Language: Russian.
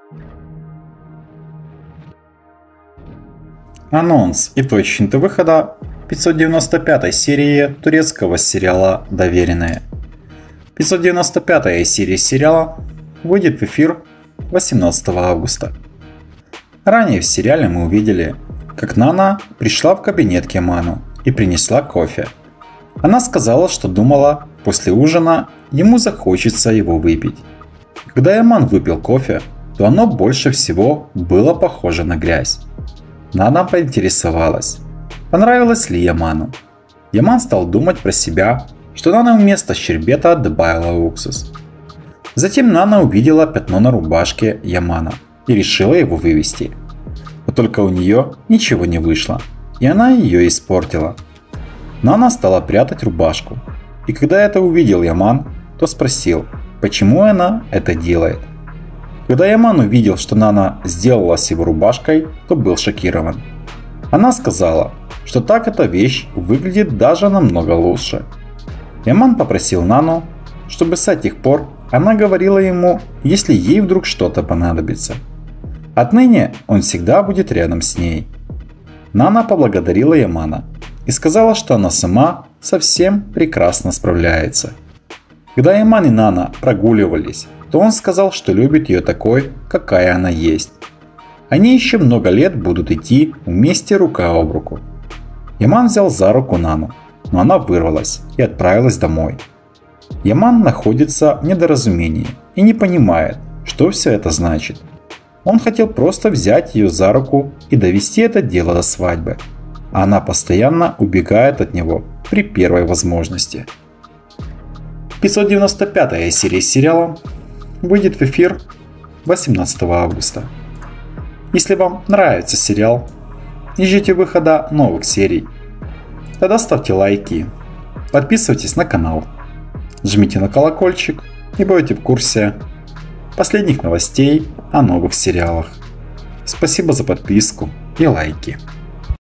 Анонс и точный дата выхода 595 серии турецкого сериала «Доверенные». 595 серия сериала выйдет в эфир 18 августа. Ранее в сериале мы увидели, как Нана пришла в кабинет к Яману и принесла кофе. Она сказала, что думала, после ужина ему захочется его выпить. Когда Яман выпил кофе, то оно больше всего было похоже на грязь. Нана поинтересовалась, понравилось ли Яману. Яман стал думать про себя, что Нана вместо щербета добавила уксус. Затем Нана увидела пятно на рубашке Ямана и решила его вывести. Но только у нее ничего не вышло, и она ее испортила. Нана стала прятать рубашку, и когда это увидел Яман, то спросил, почему она это делает. Когда Яман увидел, что Нана сделала с его рубашкой, то был шокирован. Она сказала, что так эта вещь выглядит даже намного лучше. Яман попросил Нану, чтобы с этих пор она говорила ему, если ей вдруг что-то понадобится. Отныне он всегда будет рядом с ней. Нана поблагодарила Ямана и сказала, что она сама совсем прекрасно справляется. Когда Яман и Нана прогуливались, то он сказал, что любит ее такой, какая она есть. Они еще много лет будут идти вместе рука об руку. Яман взял за руку Нану, но она вырвалась и отправилась домой. Яман находится в недоразумении и не понимает, что все это значит. Он хотел просто взять ее за руку и довести это дело до свадьбы, а она постоянно убегает от него при первой возможности. 595 серия сериала выйдет в эфир 18 августа. Если вам нравится сериал и ждете выхода новых серий, тогда ставьте лайки, подписывайтесь на канал, жмите на колокольчик и будете в курсе последних новостей о новых сериалах. Спасибо за подписку и лайки.